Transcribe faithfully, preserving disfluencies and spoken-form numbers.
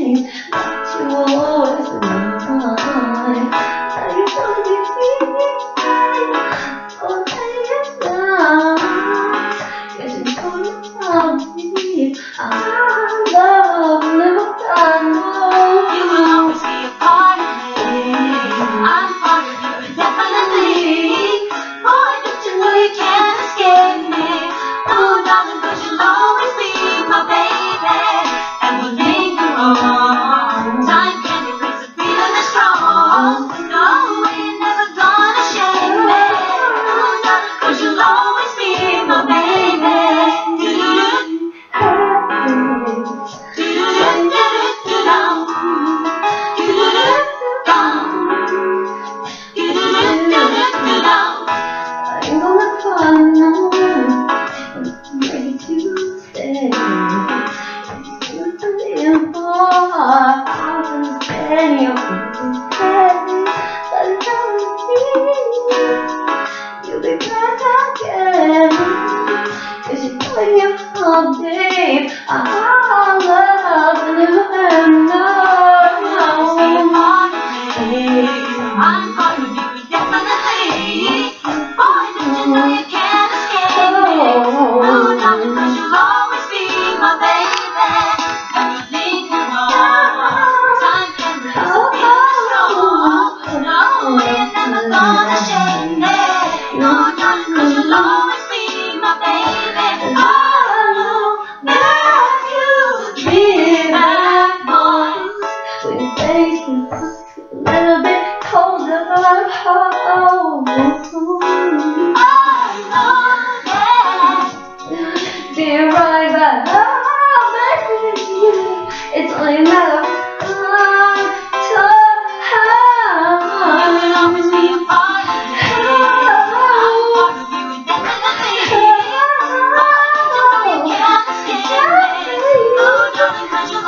that you will always be mine. Are you gonna be mine? Oh, take it now. Yes, you're gonna be. I love never I know. You will always be a part of me. I'm part of you, definitely. Boy, don't you know you can't escape me? Oh, darling, 'cause you'll always be my baby, and we'll linger on. Time can erase a feeling that's strong. No, we're never gonna shake me. Oh, darling, 'cause you'll always be my baby. I'm gonna cry now. I'm ready to stay. It's a little hard. I can stay up in head, but now you'll be back again. 'Cause you're doing your heart, babe. I love and never know. I'm part of you, definitely. Boy, don't you know you can't escape me? Oh, darling, 'cause you'll always be my baby, and we'll linger on. Time can erase a feeling strong. No, we're never gonna shake me. Oh, darling, 'cause you'll always be my baby. Oh, that you be that voice. When your face is a little bit colder, oh, I know that. be right back. Oh, baby, it's only a matter of time. You will always be a part of me. I'm part of you, definitely. Oh, don't you know you can't escape me? Oh, darling, 'cause you're